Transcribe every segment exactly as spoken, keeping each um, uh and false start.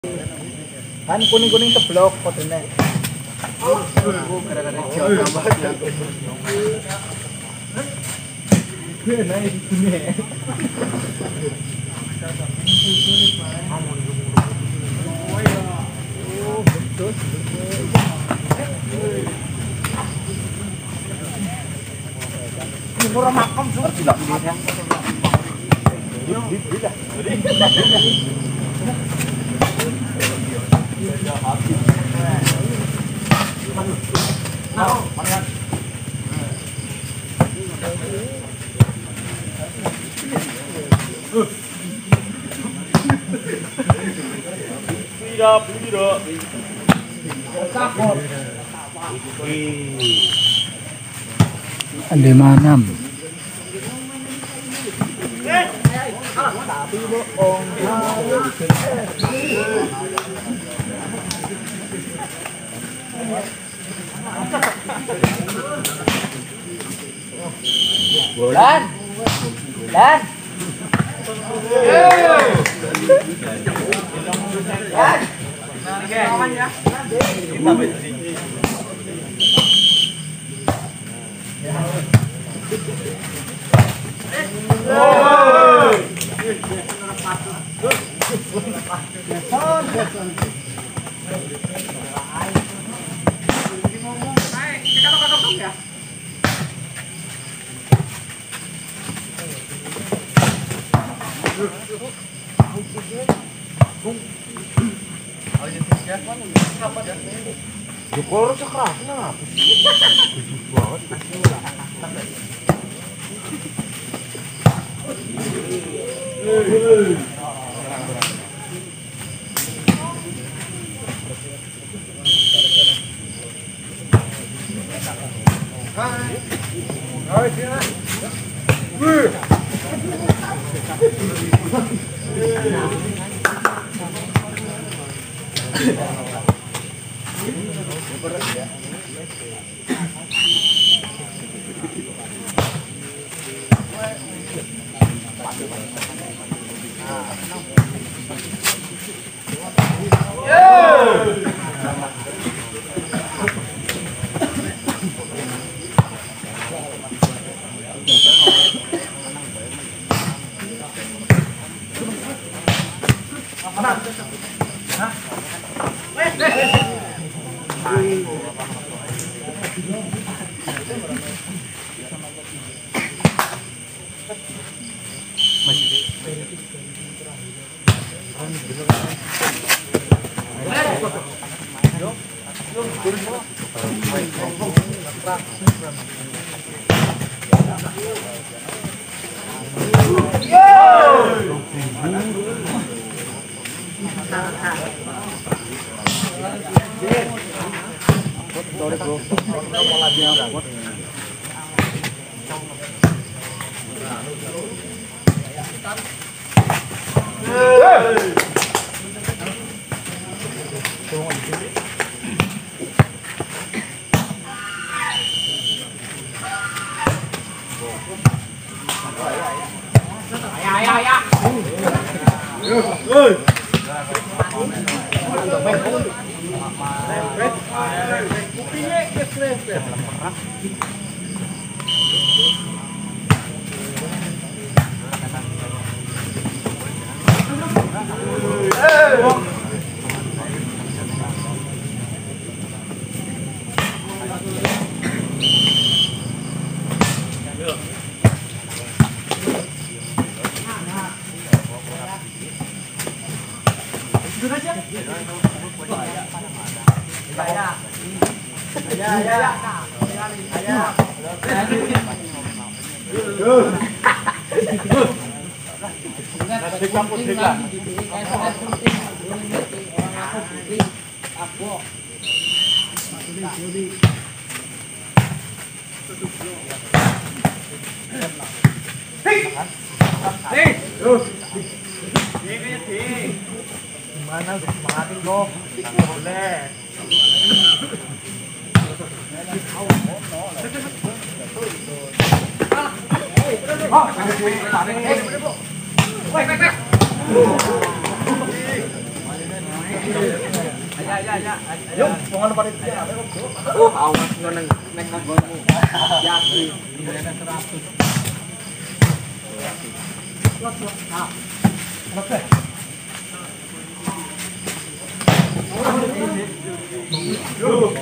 Kan kuning-kuning teblok kodene. Oh, gara-gara jauh tambah. Nah, ini. Oh, betul. Ini orang makam sudah tidak pilihnya. Tidak. Tidak, tidak. Ada mana? Tapi bohong. Bulan. Bulan. Bulan. Ya. Jokor sekeras kenapa? Gede banget. Gimana semangatin kok? Boleh. Woi, woi, woi. Ya ya ya. Yuk, mau depan itu ya. Oh, awas nang nang nggonmu. Yakin. Ini seratus. Nah. Oke. Yo.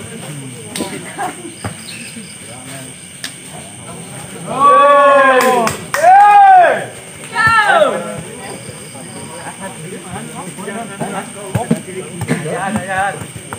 Oh! Hey! Go! Yan, yan.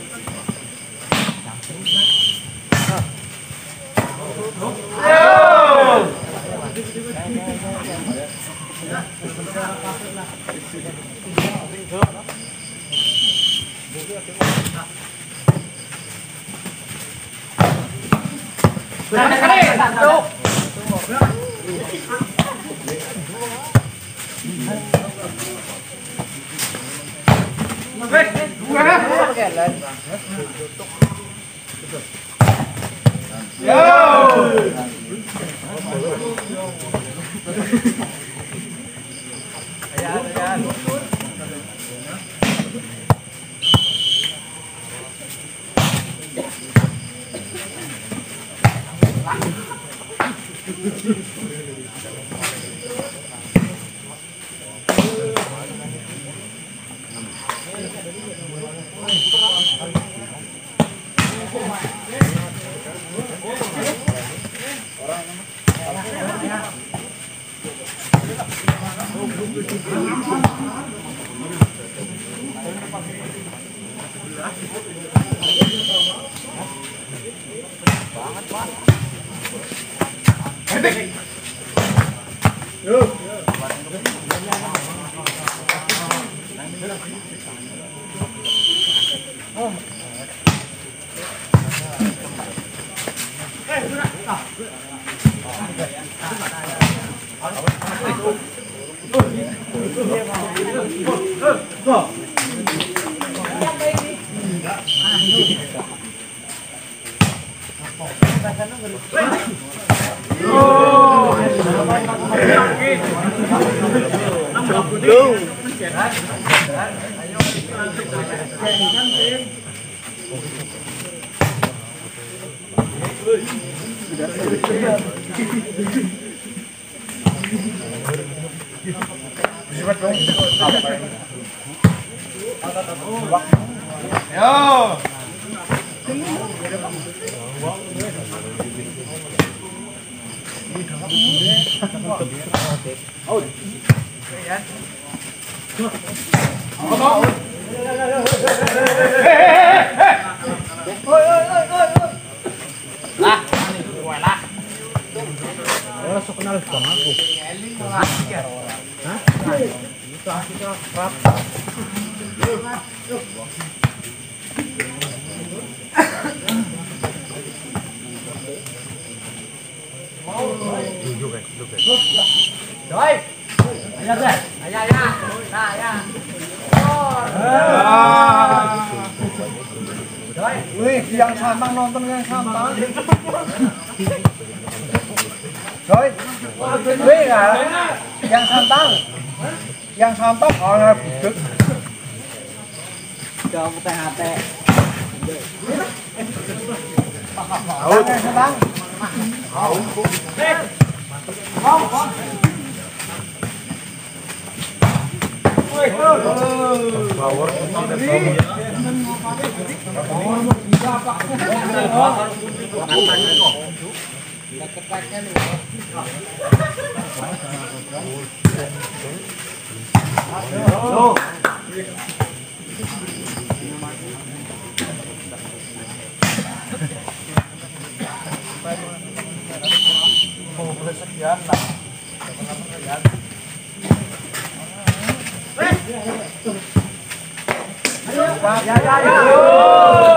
Yo. Rồi. Ayo deh. Ayo ya. Nah, ya. Rồi. Wih, yang santang nonton yang santang. Rồi. Wih, yang santang. Yang santang orang budek. Kamu teh hate. Out. Yang santang. Out. Eh. Mau, mau. Power Ya, ya, ya.